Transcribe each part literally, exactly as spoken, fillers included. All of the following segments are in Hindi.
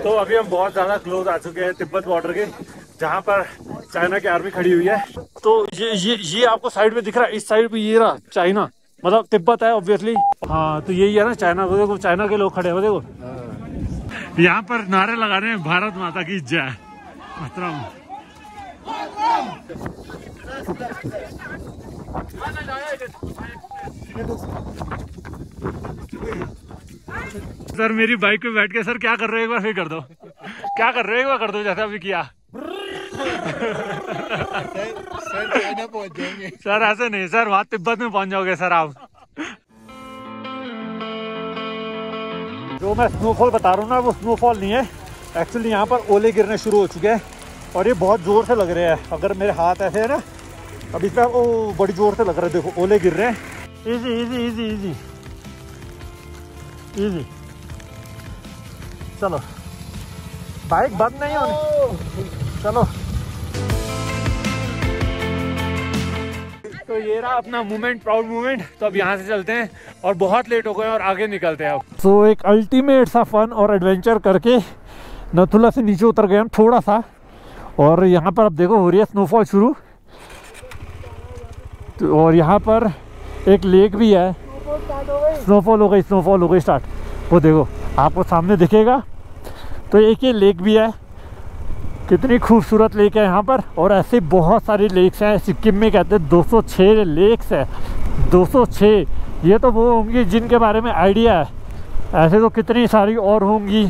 तो अभी हम बहुत ज्यादा क्लोज आ चुके हैं तिब्बत बॉर्डर के, जहाँ पर चाइना की आर्मी खड़ी हुई है। तो ये ये ये आपको साइड में दिख रहा है, इस साइड पे ये रहा चाइना, मतलब तिब्बत है ऑब्वियसली। हाँ तो यही है ना चाइना, वो देखो चाइना के लोग खड़े हैं, वो देखो यहाँ पर नारे लगा रहे हैं भारत माता की जय। सर मेरी बाइक पे बैठ के सर क्या कर रहे हो एक बार फिर कर दो, क्या कर रहे हो एक बार कर दो जैसे अभी किया। सर चाइना पहुंच जाएंगे सर, ऐसे नहीं सर, वहां तिब्बत में पहुंच जाओगे सर आप। जो मैं स्नोफॉल बता रहा हूँ ना वो स्नोफॉल नहीं है, एक्चुअली यहाँ पर ओले गिरने शुरू हो चुके हैं और ये बहुत जोर से लग रहे हैं। अगर मेरे हाथ ऐसे है ना अभी पे वो बड़ी जोर से लग रहा है, देखो ओले गिर रहे हैं। Easy easy easy easy easy, चलो बाइक बंद नहीं होनी, चलो। तो ये रहा अपना मूवमेंट, प्राउड मूवमेंट। तो अब यहाँ से चलते हैं और बहुत लेट हो गए और आगे निकलते हैं अब। तो so, एक अल्टीमेट सा फन और एडवेंचर करके नथुला से नीचे उतर गए हम थोड़ा सा, और यहाँ पर अब देखो हो रही है स्नोफॉल शुरू। तो और यहाँ पर एक लेक भी है, स्नोफॉल हो गई, स्नोफॉल हो गई स्टार्ट, वो देखो आपको सामने दिखेगा। तो एक ये लेक भी है, कितनी खूबसूरत लेक है यहाँ पर। और ऐसे बहुत सारी लेक्स हैं, सिक्किम में कहते हैं दो सौ छह लेक्स है, दो सौ छह। ये तो वो होंगी जिनके बारे में आइडिया है, ऐसे तो कितनी सारी और होंगी।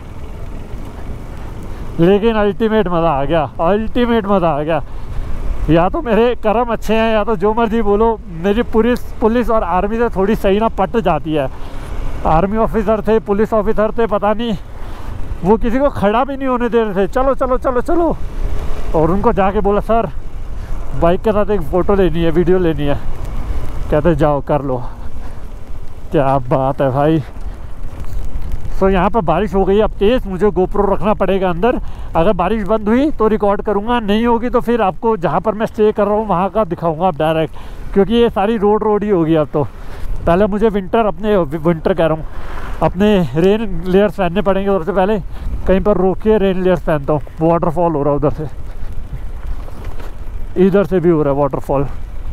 लेकिन अल्टीमेट मज़ा आ गया, अल्टीमेट मज़ा आ गया। या तो मेरे कर्म अच्छे हैं या तो जो मर्जी बोलो, मेरी पुलिस पुलिस और आर्मी से थोड़ी सही ना पट जाती है। आर्मी ऑफिसर थे, पुलिस ऑफिसर थे, पता नहीं वो किसी को खड़ा भी नहीं होने दे रहे थे, चलो चलो चलो चलो। और उनको जाके बोला सर बाइक के साथ एक फ़ोटो लेनी है, वीडियो लेनी है, कहते जाओ कर लो। क्या बात है भाई। सो यहाँ पर बारिश हो गई अब तेज़, मुझे गोप्रो रखना पड़ेगा अंदर। अगर बारिश बंद हुई तो रिकॉर्ड करूँगा, नहीं होगी तो फिर आपको जहाँ पर मैं स्टे कर रहा हूँ वहाँ का दिखाऊँगा आप डायरेक्ट, क्योंकि ये सारी रोड रोड ही होगी अब। तो पहले मुझे विंटर अपने विंटर कह रहा हूँ अपने रेन लेयर्स पहनने पड़ेंगे। उधर से पहले कहीं पर रोक के रेन लेयर्स पहनता हूँ। वाटरफॉल हो रहा है उधर से, इधर से भी हो रहा है वाटरफॉल।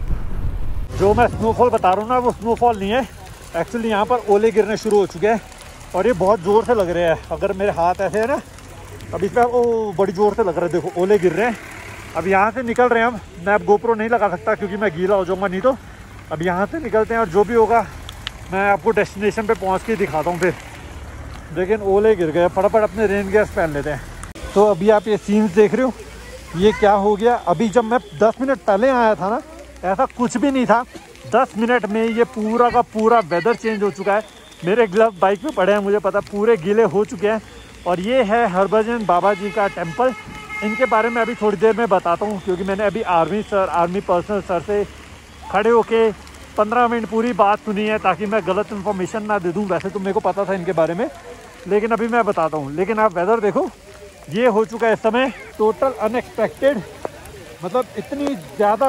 जो मैं स्नोफॉल बता रहा हूँ ना वो स्नोफॉल नहीं है, एक्चुअली यहाँ पर ओले गिरने शुरू हो चुके हैं और ये बहुत ज़ोर से लग रहे हैं। अगर मेरे हाथ ऐसे है ना अब इस पर वो बड़ी ज़ोर से लग रहा है, देखो ओले गिर रहे हैं। अब यहाँ से निकल रहे हैं हम, मैं अब गोप्रो नहीं लगा सकता क्योंकि मैं गीला हो जाऊँगा नहीं तो। अब यहाँ से निकलते हैं और जो भी होगा मैं आपको डेस्टिनेशन पे पहुँच के दिखाता हूँ फिर। लेकिन ओले गिर गए, फटाफट अपने रेन गेयर्स पहन लेते हैं। तो अभी आप ये सीन्स देख रहे हो, ये क्या हो गया। अभी जब मैं दस मिनट पहले आया था ना ऐसा कुछ भी नहीं था, दस मिनट में ये पूरा का पूरा वेदर चेंज हो चुका है। मेरे ग्लव बाइक में पड़े हैं, मुझे पता, पूरे गीले हो चुके हैं। और ये है हरभजन बाबा जी का टेम्पल। इनके बारे में अभी थोड़ी देर में बताता हूँ, क्योंकि मैंने अभी army sir army personnel sir से खड़े होके पंद्रह मिनट पूरी बात सुनी है, ताकि मैं गलत इन्फॉर्मेशन ना दे दूँ। वैसे तो मेरे को पता था इनके बारे में, लेकिन अभी मैं बताता हूँ। लेकिन आप वेदर देखो, ये हो चुका है इस समय टोटल अनएक्सपेक्टेड, मतलब इतनी ज़्यादा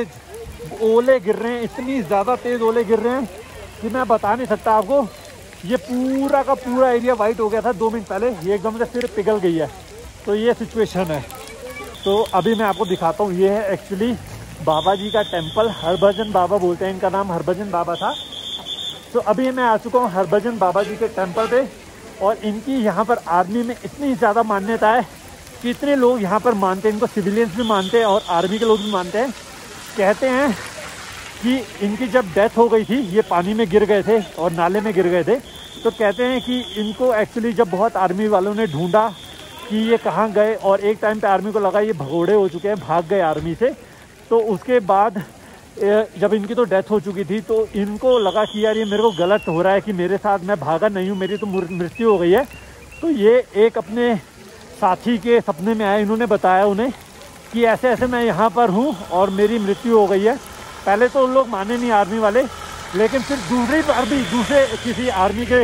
तेज़ ओले गिर रहे हैं, इतनी ज़्यादा तेज़ ओले गिर रहे हैं कि मैं बता नहीं सकता आपको। ये पूरा का पूरा एरिया वाइट हो गया था दो मिनट पहले, ये एकदम से फिर पिघल गई है। तो ये सिचुएशन है। तो अभी मैं आपको दिखाता हूँ, ये है एक्चुअली बाबा जी का टेम्पल, हरभजन बाबा बोलते हैं, इनका नाम हरभजन बाबा था। तो अभी मैं आ चुका हूँ हरभजन बाबा जी के टेम्पल पे, और इनकी यहाँ पर आर्मी में इतनी ज़्यादा मान्यता है कि इतने लोग यहाँ पर मानते हैं, इनको सिविलियंस भी मानते हैं और आर्मी के लोग भी मानते हैं। कहते हैं कि इनकी जब डेथ हो गई थी, ये पानी में गिर गए थे और नाले में गिर गए थे, तो कहते हैं कि इनको एक्चुअली जब बहुत आर्मी वालों ने ढूंढा कि ये कहाँ गए, और एक टाइम पे आर्मी को लगा ये भगोड़े हो चुके हैं, भाग गए आर्मी से, तो उसके बाद जब इनकी तो डेथ हो चुकी थी तो इनको लगा कि यार ये मेरे को गलत हो रहा है कि मेरे साथ मैं भागा नहीं हूँ, मेरी तो मृत्यु हो गई है। तो ये एक अपने साथी के सपने में आए, इन्होंने बताया उन्हें कि ऐसे ऐसे मैं यहाँ पर हूँ और मेरी मृत्यु हो गई है। पहले तो उन लोग माने नहीं आर्मी वाले, लेकिन फिर दूसरी बार भी दूसरे किसी आर्मी के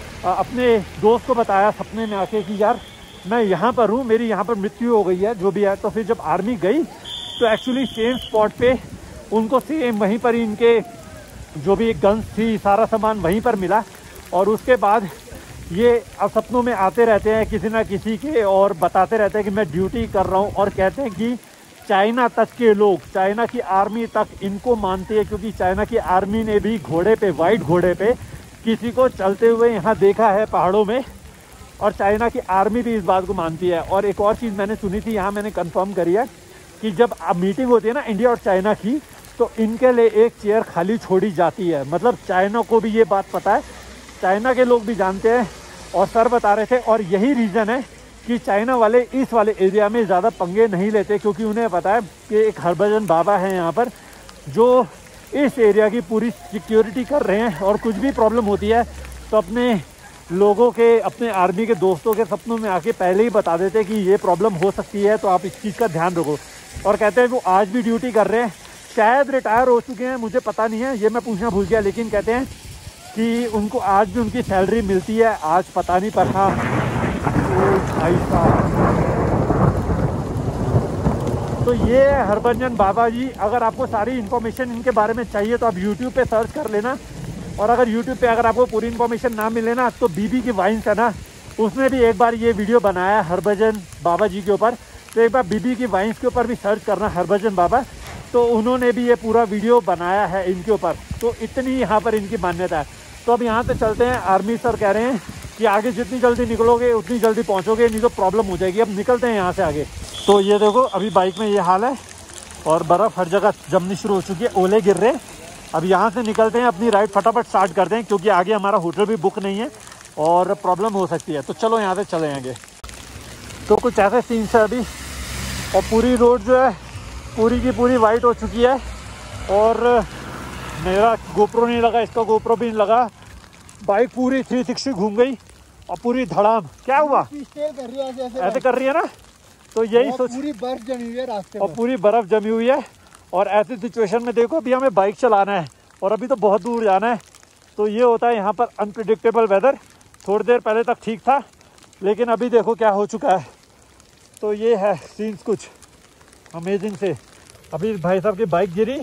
अपने दोस्त को बताया सपने में आके कि यार मैं यहाँ पर हूँ, मेरी यहाँ पर मृत्यु हो गई है, जो भी है। तो फिर जब आर्मी गई तो एक्चुअली सेम स्पॉट पे उनको सेम वहीं पर इनके जो भी गन्स थी, सारा सामान वहीं पर मिला। और उसके बाद ये अब सपनों में आते रहते हैं किसी ना किसी के और बताते रहते हैं कि मैं ड्यूटी कर रहा हूँ, और कहते हैं कि चाइना तक के लोग, चाइना की आर्मी तक इनको मानती है, क्योंकि चाइना की आर्मी ने भी घोड़े पे, वाइट घोड़े पे किसी को चलते हुए यहाँ देखा है पहाड़ों में, और चाइना की आर्मी भी इस बात को मानती है। और एक और चीज़ मैंने सुनी थी, यहाँ मैंने कंफर्म करी है कि जब मीटिंग होती है ना इंडिया और चाइना की, तो इनके लिए एक चेयर खाली छोड़ी जाती है। मतलब चाइना को भी ये बात पता है, चाइना के लोग भी जानते हैं, और सर बता रहे थे। और यही रीज़न है कि चाइना वाले इस वाले एरिया में ज़्यादा पंगे नहीं लेते, क्योंकि उन्हें पता है कि एक हरभजन बाबा हैं यहाँ पर जो इस एरिया की पूरी सिक्योरिटी कर रहे हैं, और कुछ भी प्रॉब्लम होती है तो अपने लोगों के, अपने आर्मी के दोस्तों के सपनों में आके पहले ही बता देते हैं कि ये प्रॉब्लम हो सकती है, तो आप इस चीज़ का ध्यान रखो। और कहते हैं वो आज भी ड्यूटी कर रहे हैं, शायद रिटायर हो चुके हैं, मुझे पता नहीं है, ये मैं पूछना भूल गया, लेकिन कहते हैं कि उनको आज भी उनकी सैलरी मिलती है। आज पता नहीं, पर हाँ भाई साहब, तो ये हरभजन बाबा जी। अगर आपको सारी इन्फॉर्मेशन इनके बारे में चाहिए तो आप यूट्यूब पे सर्च कर लेना, और अगर यूट्यूब पे अगर आपको पूरी इन्फॉर्मेशन ना मिले ना, तो बीबी की वाइन्स है ना, उसने भी एक बार ये वीडियो बनाया हरभजन बाबा जी के ऊपर, तो एक बार बीबी की वाइन्स के ऊपर भी सर्च करना हरभजन बाबा, तो उन्होंने भी ये पूरा वीडियो बनाया है इनके ऊपर। तो इतनी यहाँ पर इनकी मान्यता है। तो अब यहाँ से चलते हैं। आर्मी सर कह रहे हैं कि आगे जितनी जल्दी निकलोगे उतनी जल्दी पहुँचोगे, नहीं तो प्रॉब्लम हो जाएगी। अब निकलते हैं यहाँ से आगे। तो ये देखो अभी बाइक में ये हाल है, और बर्फ़ हर जगह जमनी शुरू हो चुकी है, ओले गिर रहे हैं। अब यहाँ से निकलते हैं, अपनी राइड फटाफट स्टार्ट करते हैं, क्योंकि आगे हमारा होटल भी बुक नहीं है और प्रॉब्लम हो सकती है। तो चलो यहाँ से चले आएंगे। तो कुछ ऐसे सीन्स है अभी, और पूरी रोड जो है पूरी की पूरी वाइट हो चुकी है, और मेरा गोप्रो नहीं लगा, इसका गोप्रो भी नहीं लगा। बाइक पूरी थ्री सिक्सटी घूम गई और पूरी धड़ाम। क्या हुआ? कर रही है ऐसे, ऐसे कर रही है ना, तो यही सोच, पूरी बर्फ जमी हुई है रास्ते और पूरी बर्फ जमी हुई है। और ऐसी सिचुएशन में देखो अभी हमें बाइक चलाना है, और अभी तो बहुत दूर जाना है। तो ये होता है यहाँ पर अनप्रिडिक्टेबल वेदर। थोड़ी देर पहले तक ठीक था, लेकिन अभी देखो क्या हो चुका है। तो ये है सीन्स कुछ अमेजिंग से। अभी भाई साहब की बाइक गिरी,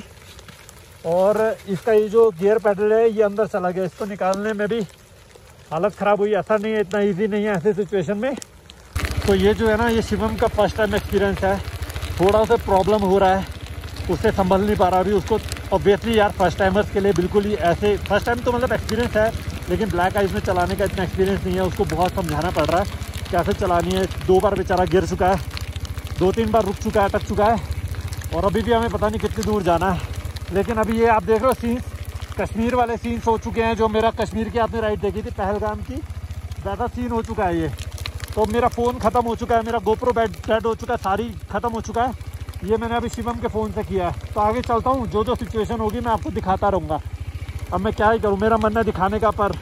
और इसका ये जो गियर पैडल है ये अंदर चला गया, इसको निकालने में भी हालत ख़राब हुई। ऐसा नहीं है, इतना इजी नहीं है ऐसे सिचुएशन में। तो ये जो है ना, ये शिवम का फर्स्ट टाइम एक्सपीरियंस है, थोड़ा सा प्रॉब्लम हो रहा है, उससे संभल नहीं पा रहा अभी उसको। ऑब्वियसली यार फर्स्ट टाइमर्स के लिए बिल्कुल ही ऐसे, फर्स्ट टाइम तो मतलब एक्सपीरियंस है, लेकिन ब्लैक आइज में चलाने का इतना एक्सपीरियंस नहीं है, उसको बहुत समझाना पड़ रहा है कैसे चलानी है। दो बार बेचारा गिर चुका है, दो तीन बार रुक चुका है, अटक चुका है, और अभी भी हमें पता नहीं कितनी दूर जाना है। लेकिन अभी ये आप देख रहे हो सीन्स, कश्मीर वाले सीन्स हो चुके हैं, जो मेरा कश्मीर की आपने राइड देखी थी पहलगाम की, ज़्यादा सीन हो चुका है ये। तो मेरा फ़ोन ख़त्म हो चुका है, मेरा गोप्रो बैड डेड हो चुका है, सारी ख़त्म हो चुका है। ये मैंने अभी शिवम के फ़ोन से किया है। तो आगे चलता हूँ, जो जो सिचुएशन होगी मैं आपको दिखाता रहूँगा। अब मैं क्या ही करूँ, मेरा मन है दिखाने का, पर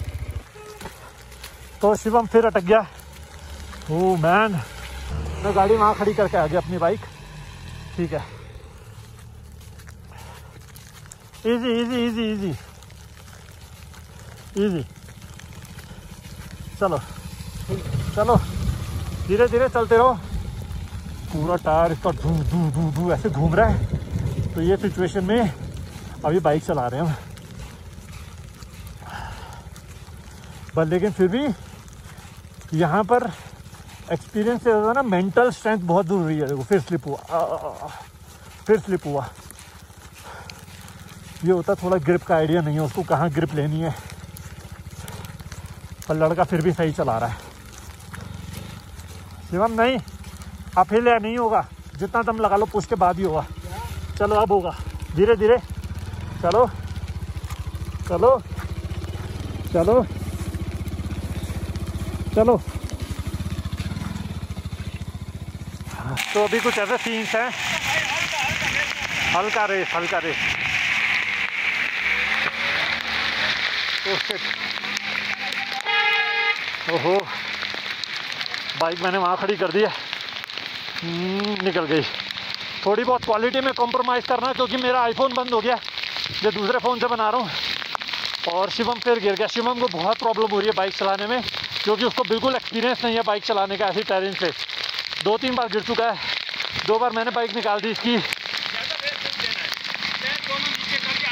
तो शिवम फिर अटक गया। ओह मैन, मैं गाड़ी वहाँ खड़ी करके आ गया अपनी बाइक। ठीक है, easy easy easy easy easy चलो चलो, धीरे धीरे चलते रहो। पूरा टायर इसका धू धू धू धू ऐसे घूम रहा है। तो ये सिचुएशन में अभी बाइक चला रहे हैं हम, पर लेकिन फिर भी यहाँ पर एक्सपीरियंस से ज़्यादा ना मेंटल स्ट्रेंथ बहुत ज़रूरी है। देखो फिर स्लिप हुआ, आ, आ, आ, फिर स्लिप हुआ। ये होता थोड़ा ग्रिप का आइडिया नहीं है उसको, कहाँ ग्रिप लेनी है, पर लड़का फिर भी सही चला रहा है। शिवम नहीं, अब हिल या नहीं होगा, जितना दम लगा लो पुश के बाद ही होगा। चलो अब होगा, धीरे धीरे चलो चलो चलो चलो। तो अभी कुछ ऐसे सीन्स हैं, हल्का रेस हल्का रेस। ओहो, बाइक मैंने वहाँ खड़ी कर दी है, निकल गई। थोड़ी बहुत क्वालिटी में कॉम्प्रोमाइज़ करना, क्योंकि मेरा आईफोन बंद हो गया, जो दूसरे फ़ोन से बना रहा हूँ। और शिवम फिर गिर गया। शिवम को बहुत प्रॉब्लम हो रही है बाइक चलाने में, क्योंकि उसको बिल्कुल एक्सपीरियंस नहीं है बाइक चलाने का ऐसी टेरेन से। दो तीन बार गिर चुका है, दो बार मैंने बाइक निकाल दी इसकी।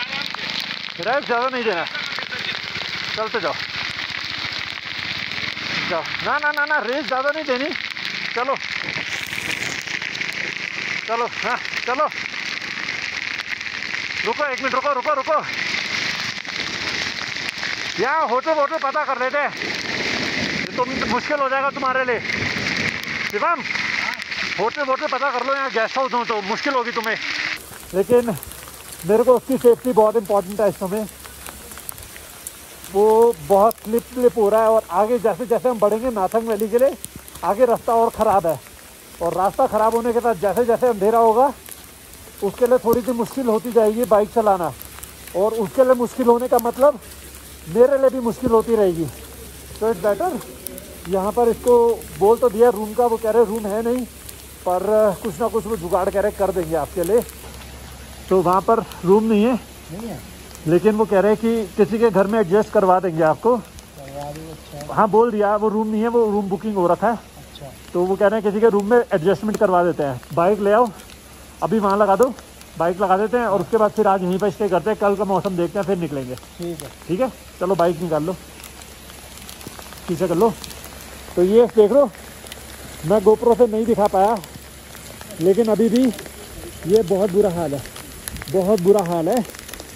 रेस्ट ज़्यादा नहीं देना, चलते जाओ। जाओ, ना ना ना ना रेस ज़्यादा नहीं देनी। चलो चलो, हाँ चलो, रुको एक मिनट, रुको रुको रुको, यहाँ होटल वोटल पता कर लेते हैं, तो मुश्किल हो जाएगा तुम्हारे लिए। शिवम, होटल वोटल पता कर लो, यहाँ गेस्ट हाउस हो तो मुश्किल होगी तुम्हें। लेकिन मेरे को उसकी सेफ्टी बहुत इंपॉर्टेंट है इस समय। वो बहुत स्लिप स्लिप हो रहा है, और आगे जैसे जैसे हम बढ़ेंगे नाथंग वैली के लिए, आगे रास्ता और ख़राब है, और रास्ता ख़राब होने के साथ जैसे जैसे अंधेरा होगा उसके लिए थोड़ी सी मुश्किल होती जाएगी बाइक चलाना, और उसके लिए मुश्किल होने का मतलब मेरे लिए भी मुश्किल होती रहेगी। तो इट्स बेटर, यहाँ पर इसको बोल तो दिया रूम का, वो कह रहे रूम है नहीं, पर कुछ ना कुछ वो जुगाड़ कह रहे कर देंगे आपके लिए। तो वहाँ पर रूम नहीं है, नहीं है, लेकिन वो कह रहे हैं कि किसी के घर में एडजस्ट करवा देंगे आपको। अच्छा। हाँ बोल दिया, वो रूम नहीं है, वो रूम बुकिंग हो रखा है। अच्छा। तो वो कह रहे हैं किसी के रूम में एडजस्टमेंट करवा देते हैं। बाइक ले आओ, अभी वहाँ लगा दो, बाइक लगा देते हैं, और उसके बाद फिर आज यहीं पर स्टे करते हैं, कल का मौसम देखते हैं, फिर निकलेंगे। ठीक है ठीक है, चलो बाइक निकाल लो, पीछे कर लो। तो ये देख लो, मैं गोप्रो से नहीं दिखा पाया, लेकिन अभी भी ये बहुत बुरा हाल है, बहुत बुरा हाल है।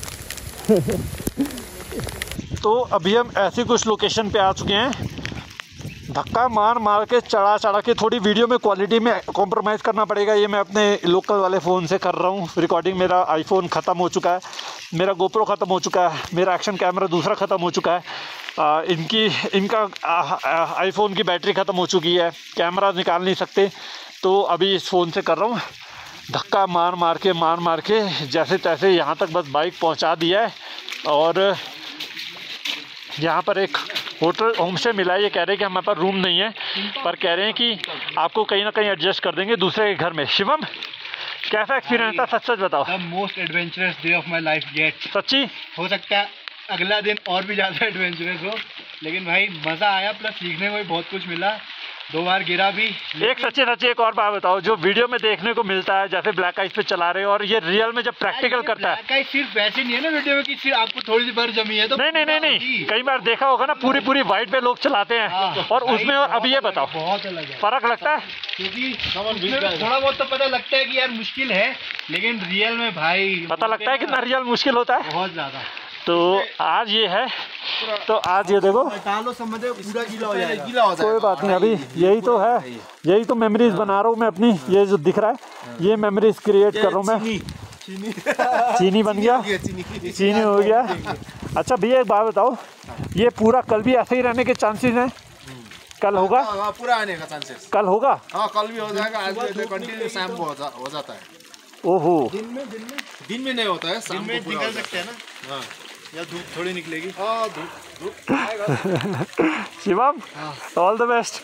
तो अभी हम ऐसी कुछ लोकेशन पे आ चुके हैं, धक्का मार मार के चढ़ा चढ़ा के, थोड़ी वीडियो में क्वालिटी में कॉम्प्रोमाइज़ करना पड़ेगा। ये मैं अपने लोकल वाले फ़ोन से कर रहा हूँ रिकॉर्डिंग। मेरा आईफोन ख़त्म हो चुका है, मेरा गोप्रो ख़त्म हो चुका है, मेरा एक्शन कैमरा दूसरा ख़त्म हो चुका है, आ, इनकी इनका आईफोन की बैटरी ख़त्म हो चुकी है, कैमरा निकाल नहीं सकते। तो अभी इस फ़ोन से कर रहा हूँ, धक्का मार मार के मार मार के जैसे तैसे यहाँ तक बस बाइक पहुँचा दिया है। और यहाँ पर एक होटल होम स्टे मिला है, ये कह रहे हैं कि हमारे पास रूम नहीं है, पर कह रहे हैं कि आपको कहीं ना कहीं एडजस्ट कर देंगे दूसरे के घर में। शिवम, कैसा एक्सपीरियंस था, सच सच बताओ। The most adventurous day of my life yet. सच्ची हो सकता है अगला दिन और भी ज़्यादा एडवेंचरस हो, लेकिन भाई मज़ा आया, प्लस सीखने को भी बहुत कुछ मिला। दो बार गिरा भी। एक सच्ची सच्ची एक और बात बताओ, जो वीडियो में देखने को मिलता है जैसे ब्लैक आइस पे चला रहे हो, और ये रियल में जब प्रैक्टिकल करता है। ब्लैक आइस सिर्फ वैसे नहीं है ना वीडियो में कि सिर्फ आपको थोड़ी सी बार जमी है तो नहीं नहीं नहीं नहीं कई बार देखा होगा ना, पूरी पूरी वाइट पे लोग चलाते हैं। हाँ, और उसमें, और अभी ये बताओ, बहुत अलग है, फर्क लगता है क्योंकि थोड़ा बहुत तो पता लगता है कि यार मुश्किल है, लेकिन रियल में भाई पता लगता है कितना रियल मुश्किल होता है, बहुत ज्यादा। तो आज ये है, तो आज ये देखो, डालो समझे पूरा गीला हो जाएगा। गीला हो जाएगा। कोई बात नहीं, अभी यही तो है, यही तो मेमोरीज बना रहा हूँ मैं अपनी। ये जो दिख रहा है, ये मेमोरीज क्रिएट कर रहा हूँ मैं। चीनी चीनी बन गया, चीनी हो गया। अच्छा भैया एक बात बताओ, ये पूरा कल भी ऐसे ही रहने के चांसेस हैं? कल होगा? हाँ, पूरा आने का चांसेस कल होगा? हाँ, कल भी हो जाएगा, आज भी कंटिन्यू शाम को हो, जा, हो जाता है। ओहो, दिन में दिन में दिन में नहीं होता है, शाम दिन में को पूरा निकल हो जाता सकते हैं ना, है। हाँ, या धूप थोड़ी निकलेगी। हाँ, धूप धूप आएगा। Shivam all the best.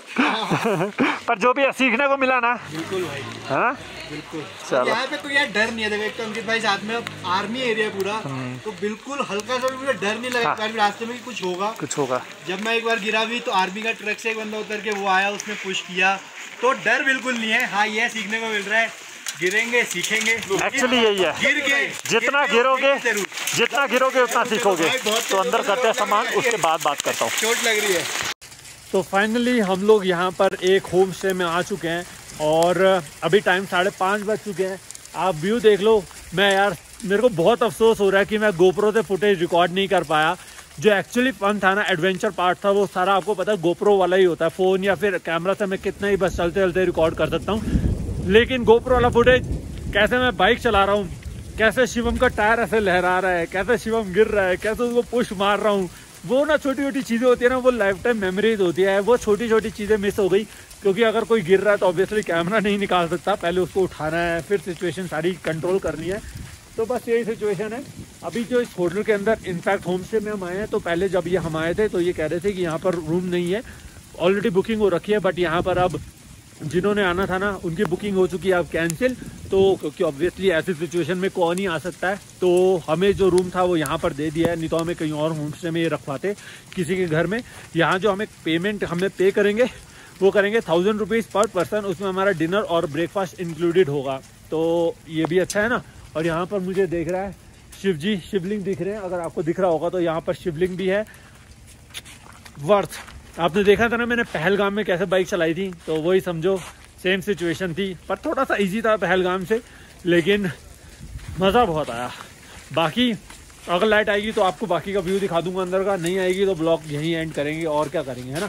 पर जो भी है सीखने को मिला ना। बिल्कुल भाई, हाँ बिल्कुल। चलो, यहाँ पे तो यार डर नहीं है। देखो एक तो अंकित भाई साथ में आर्मी एरिया पूरा, तो बिल्कुल हल्का सा भी मुझे डर नहीं लगा हाँ। रास्ते में कि कुछ होगा कुछ होगा। जब मैं एक बार गिरा भी तो आर्मी का ट्रक से एक बंदा उतर के वो आया, उसने पुश किया, तो डर बिल्कुल नहीं है। हाँ, ये सीखने को मिल रहा है, गिरेंगे सीखेंगे। एक्चुअली यही है, गिर गए, जितना गिरोगे जितना गिरोगे उतना सीखोगे। तो अंदर करते हैं सामान, उसके बाद बात करता हूँ। चोट लग रही है। तो फाइनली हम लोग यहाँ पर एक होम स्टे में आ चुके हैं, और अभी टाइम साढ़े पाँच बज चुके हैं। आप व्यू देख लो। मैं यार, मेरे को बहुत अफसोस हो रहा है कि मैं गोप्रो से फुटेज रिकॉर्ड नहीं कर पाया। जो एक्चुअली फन था ना, एडवेंचर पार्ट था, वो सारा आपको पता है गोप्रो वाला ही होता है। फ़ोन या फिर कैमरा से मैं कितना ही बस चलते चलते रिकॉर्ड कर सकता हूँ, लेकिन गोप्रो वाला फुटेज, कैसे मैं बाइक चला रहा हूँ, कैसे शिवम का टायर ऐसे लहरा रहा है, कैसे शिवम गिर रहा है, कैसे उसको पुश मार रहा हूँ, वो ना छोटी छोटी चीज़ें होती है ना, वो लाइफ टाइम मेमोरीज होती है। वो छोटी छोटी चीज़ें मिस हो गई, क्योंकि अगर कोई गिर रहा है तो ऑब्वियसली कैमरा नहीं निकाल सकता, पहले उसको उठाना है, फिर सिचुएशन सारी कंट्रोल करनी है। तो बस यही सिचुएशन है अभी। जो इस होटल के अंदर, इनफैक्ट होम स्टे में हम आए हैं, तो पहले जब ये हम आए थे तो ये कह रहे थे कि यहाँ पर रूम नहीं है, ऑलरेडी बुकिंग हो रखी है, बट यहाँ पर अब जिन्होंने आना था ना, उनकी बुकिंग हो चुकी है अब कैंसिल। तो क्योंकि ऑब्वियसली ऐसी सिचुएशन में कौन ही आ सकता है, तो हमें जो रूम था वो यहाँ पर दे दिया है, नहीं तो हमें कहीं और होम स्टे में ये रखवाते किसी के घर में। यहाँ जो हमें पेमेंट हमें पे करेंगे वो करेंगे थाउजेंड रुपीज़ पर पर्सन, उसमें हमारा डिनर और ब्रेकफास्ट इंक्लूडेड होगा। तो ये भी अच्छा है ना। और यहाँ पर मुझे देख रहा है शिव जी, शिवलिंग दिख रहे हैं, अगर आपको दिख रहा होगा तो यहाँ पर शिवलिंग भी है। वर्थ आपने देखा था ना मैंने पहलगाम में कैसे बाइक चलाई थी, तो वही समझो सेम सिचुएशन थी, पर थोड़ा सा इजी था पहलगाम से, लेकिन मज़ा बहुत आया। बाकी अगर लाइट आएगी तो आपको बाकी का व्यू दिखा दूंगा अंदर का, नहीं आएगी तो ब्लॉग यहीं एंड करेंगे और क्या करेंगे, है ना।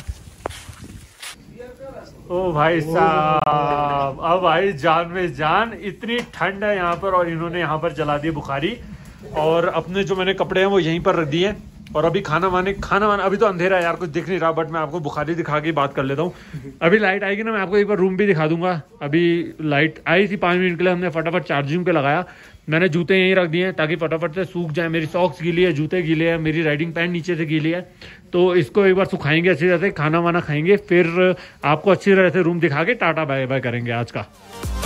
ओ भाई साहब, अब भाई जान में जान, इतनी ठंड है यहाँ पर और इन्होंने यहाँ पर जला दी बुखारी, और अपने जो मैंने कपड़े हैं वो यहीं पर रख दिए। और अभी खाना वाने खाना वाना अभी तो अंधेरा है यार, कुछ दिख नहीं रहा, बट मैं आपको बुखारी दिखा के बात कर लेता हूँ। अभी लाइट आएगी ना मैं आपको एक बार रूम भी दिखा दूंगा। अभी लाइट आई थी पाँच मिनट के लिए, हमने फटाफट चार्जिंग पे लगाया। मैंने जूते यहीं रख दिए हैं ताकि फटाफट से सूख जाए। मेरी सॉक्स गीली है, जूते गीले हैं, मेरी राइडिंग पैंट नीचे से गीली है, तो इसको एक बार सुखाएंगे अच्छी तरह से, खाना वाना खाएंगे, फिर आपको अच्छी तरह से रूम दिखा के टाटा बाय बाय करेंगे आज का।